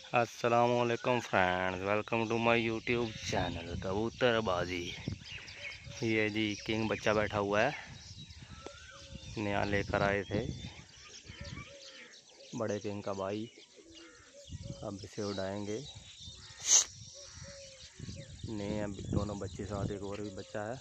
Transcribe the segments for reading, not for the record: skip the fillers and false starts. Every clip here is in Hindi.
अस्सलामुअलैकुम friends, welcome to my YouTube channel Kabootarbazi. ये जी किंग बच्चा बैठा हुआ है, नया लेकर आए थे बड़े किंग का भाई। अब इसे उड़ाएंगे। नए अब दोनों बच्चे साथ, एक और भी बच्चा है।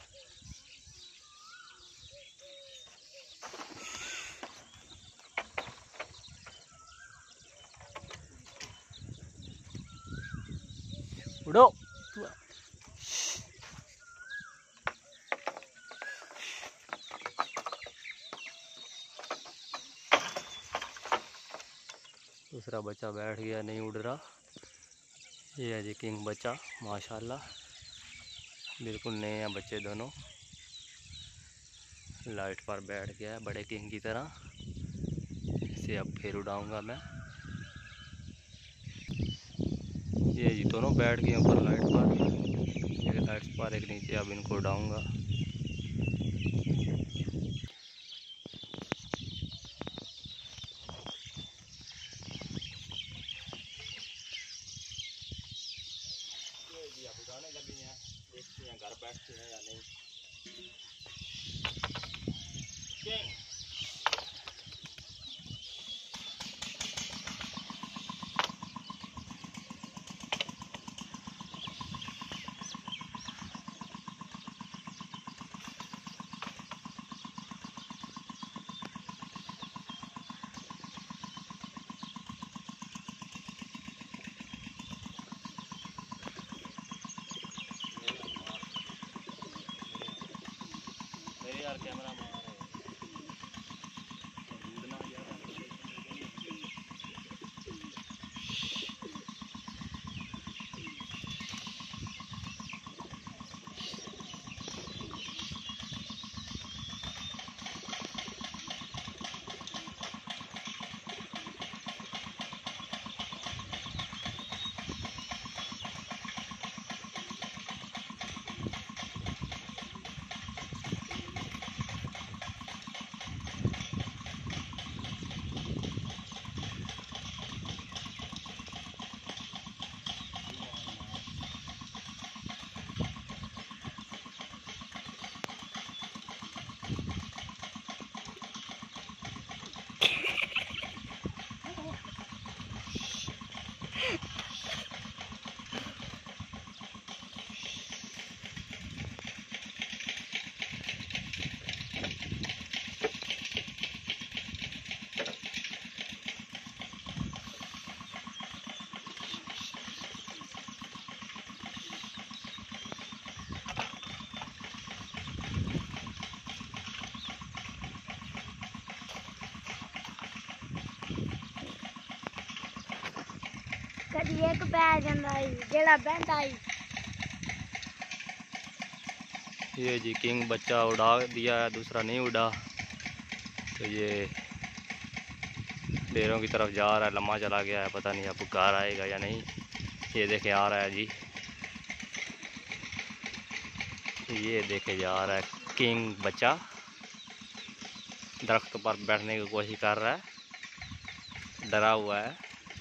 उड़ो। दूसरा बच्चा बैठ गया, नहीं उड़ रहा। ये है जी किंग बच्चा, माशाल्लाह बिल्कुल नए हैं बच्चे दोनों। लाइट पर बैठ गया है बड़े किंग की तरह। इसे अब फिर उड़ाऊंगा मैं। ये जी दोनों बैठ गए ऊपर लाइट पर, एक लाइट पर एक नीचे। अब इनको उड़ाऊंगा। अब उड़ाने लगी हैं, देखती हैं घर बैठती हैं या नहीं। यार कैमरा मार रहे हैं। कभी एक पै जांदा है जेड़ा बंदा है। ये जी किंग बच्चा उड़ा दिया है, दूसरा नहीं उड़ा। तो ये डेरों की तरफ जा रहा है, लम्बा चला गया है। पता नहीं अब घर आएगा या नहीं। ये देखे आ रहा है जी, ये देखे जा रहा है किंग बच्चा। दरख्त पर बैठने की कोशिश कर रहा है, डरा हुआ है।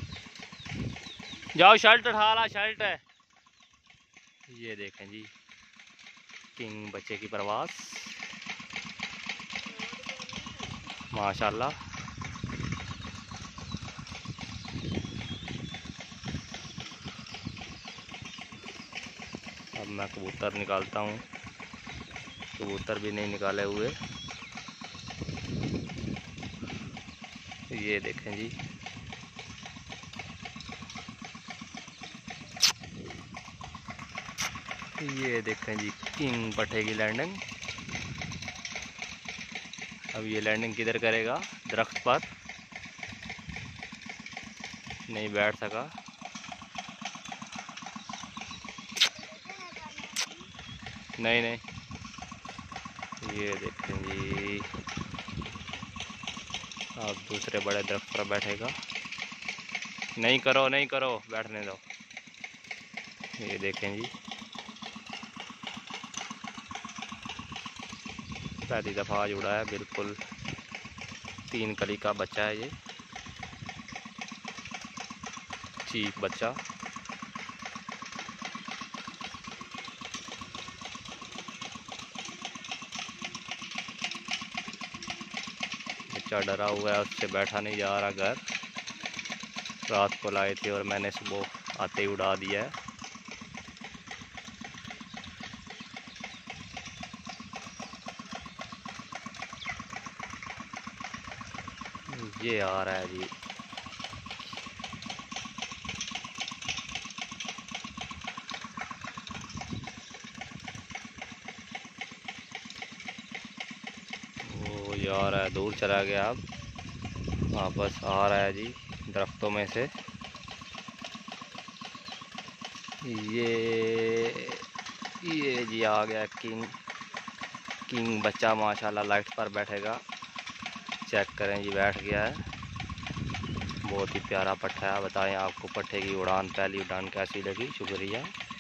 जाओ शर्ट उठा ला, शर्ट है। ये देखें जी किंग बच्चे की परवास, माशाल्लाह। अब मैं कबूतर निकालता हूँ, कबूतर भी नहीं निकाले हुए। ये देखें जी, ये देखें जी किंग पट्टे की लैंडिंग। अब ये लैंडिंग किधर करेगा? दरख्त पर नहीं बैठ सका। नहीं नहीं, ये देखें जी अब दूसरे बड़े दरख्त पर बैठेगा। नहीं करो नहीं करो, बैठने दो। ये देखें जी पहली दफ़ा आज उड़ा है, बिल्कुल 3 कली का बच्चा है ये। चीक बच्चा। बच्चा डरा हुआ है, उससे बैठा नहीं जा रहा घर। रात को लाए थे और मैंने सुबह आते ही उड़ा दिया है। ये आ रहा है जी। वो ये आ रहा है, दूर चला गया। अब वापस आ रहा है जी दरख्तों में से। ये जी आ गया किंग बच्चा। माशाल्लाह लाइट पर बैठेगा। चेक करें जी, बैठ गया है। बहुत ही प्यारा पट्ठा है। बताएं आपको पट्ठे की उड़ान, पहली उड़ान कैसी लगी। शुक्रिया।